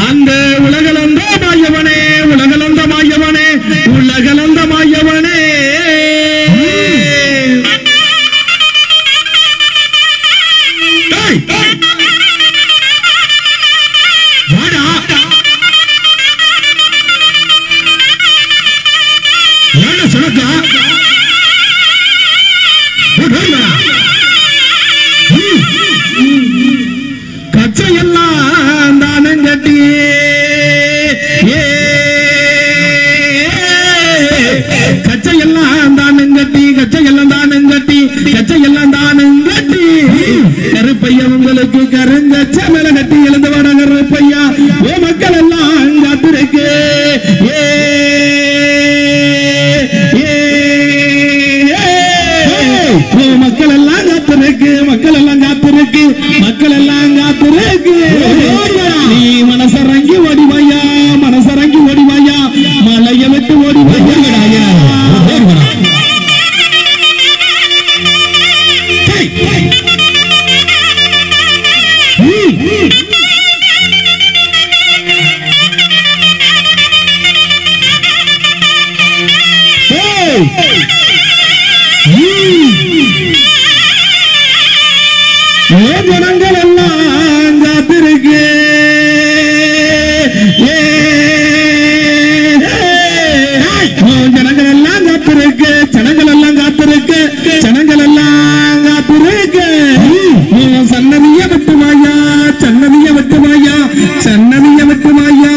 அந்த உலகளந்த மாயவனே உலகளந்த மாயவனே உலகளந்த மாயவனே கச்சையெல்லாம் தானம் கட்டி கச்சையெல்லாம் தானம் கட்டி கச்சையெல்லாம் தானம் கட்டி கச்சையெல்லாம் தானம் கட்டி கருப்பையா உங்களுக்கு கருங்கச்ச மேல கட்டி எழுந்து வர கருப்பையா ஓ மக்கள் எல்லாம் காத்திருக்கு மக்கள் எல்லாம் காத்திருக்கு மக்கள் எல்லாம் காத்திருக்கு மக்கள் எல்லாம் காத்திருக்கு நீ மனசரங்கி ஓடிவாயா மனசரங்கி ஓடிவாயா மலைய விட்டு ஓடிவாயா ஜனங்கள் எல்லாம் காத்திருக்கு ஜனங்கள் எல்லாம் காத்திருக்கு ஜனங்கள் எல்லாம் காத்திருக்கு ஜனங்கள் எல்லாம் காத்திருக்கு சன்னதிய விட்டுவாயா சன்னதிய விட்டுவாயா சன்னதிய விட்டுவாயா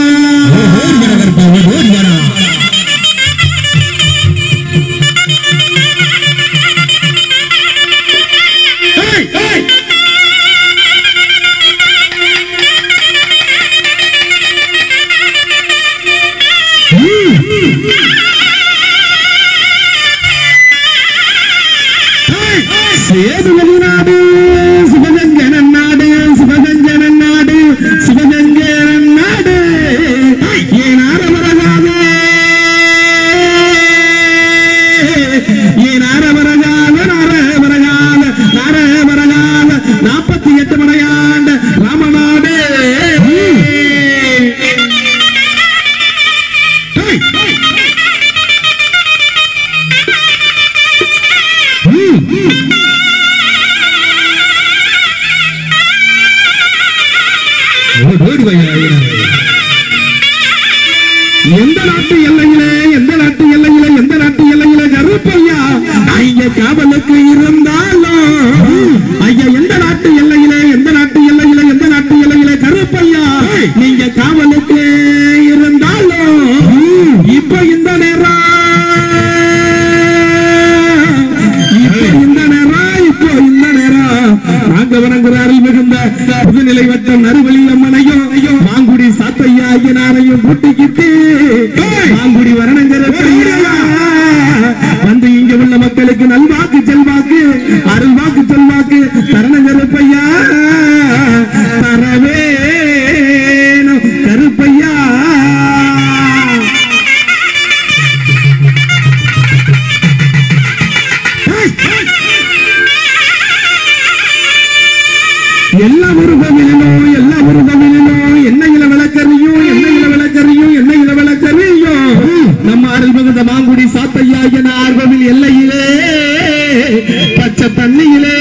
சேதுமதி சிவகங்கன நாடு சிவகங்கன நாடு சிவகங்கன நாடு ஏன் ஆரவரகாத ஏன் ஆரவரகாத நாரவரகாத நாரவரகாத 48 மடையாண்ட ராமநாடு எந்த நாட்டு எல்லையிலே எந்த நாட்டு எல்லையிலே எந்த நாட்டு எல்லையிலே கருப்பையா ஐயா காவலுக்கு இருந்தாலும் ஐயா எந்த நாட்டு எல்லையிலே எந்த நாட்டு எல்லையிலே எந்த நாட்டு எல்லையிலே கருப்பையா நீங்க காவலுக்கு இருந்தாலும் இப்ப இந்த நேரம் வணங்குறாரில் மிகுந்த புதுநிலை வட்டம் நறுவலி அம்மனையும் மாங்குடி சாத்தையா ஐயனாரையும் கூட்டிக்கிட்டு மாங்குடி வரணங்கிற வந்து இங்க உள்ள மக்களுக்கு நல்வாக்கு செல்வாக்கு அருள்வாக்கு செல்வாக்கு தரணங்கருப்பையா தரவே கருப்பையா எல்லா முருகவிலும் எல்லா முருகவிலும் எண்ணெயில விளக்கறியும் எண்ணெயில விளக்கறியும் எண்ணெயில விளக்கறியும் நம்ம அருள் மிகுந்த மாங்குடி சாத்தையா ஐயனார் கோவில் எல்லையிலே பச்சை தண்ணியிலே